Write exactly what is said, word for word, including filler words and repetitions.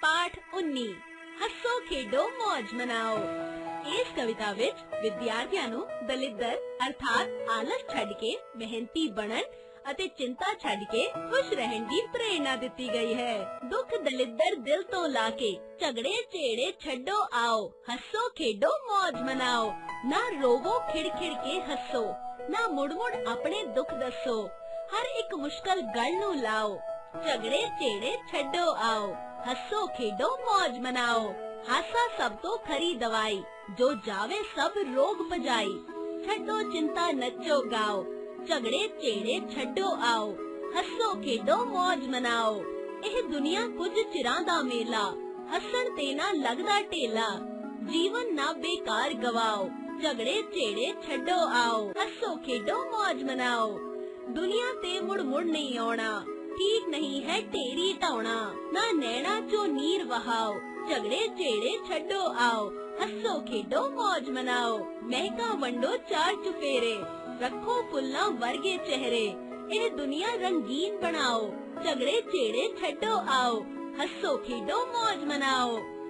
पाठ उन्नी हसो खेडो मौज मनाओ। इस कविता विच विद्यार्थियों नूं दलिद्दर अर्थात आलस छड्ड के मेहनती बनन ਅਤੇ चिंता छड्ड के खुश रहन की प्रेरणा दी गई है। दुख दलिद्दर दिल तो लाके झगड़े झेड़े छड्डो आओ, हसो खेडो मौज मनाओ। ना रोवो खिड़ खिड़ के हसो, ना मुड़ मुड़ अपने दुख दसो, हर एक मुश्किल गल नूं लाओ, झगड़े झेड़े छड्डो आओ, हसो खेडो मौज मनाओ। हासा सब तो खरी दवाई, जो जावे सब रोग भजाई, छड्डो चिंता नचो गाओ, झगड़े झेड़े छड्डो आओ, हसो खेडो मौज मनाओ। एह दुनिया कुछ चिरां दा मेला, हसन ते ना लगदा ढेला, जीवन ना बेकार गवाओ, झगड़े झेड़े छड्डो आओ, हसो खेडो मौज मनाओ। दुनिया ते मुड़ मुड़ नहीं आना, ठीक नहीं है ढेरी ढाउणा, ना नैना चो नीर वहाओ, झगड़े झेड़े छड्डो आओ, हसो खेडो मौज मनाओ। महका वंडो चार चुफेरे, रखो फुल्लां वर्गे चेहरे, यह दुनिया रंगीन बनाओ, झगड़े झेड़े छड्डो आओ, हसो खेडो मौज मनाओ।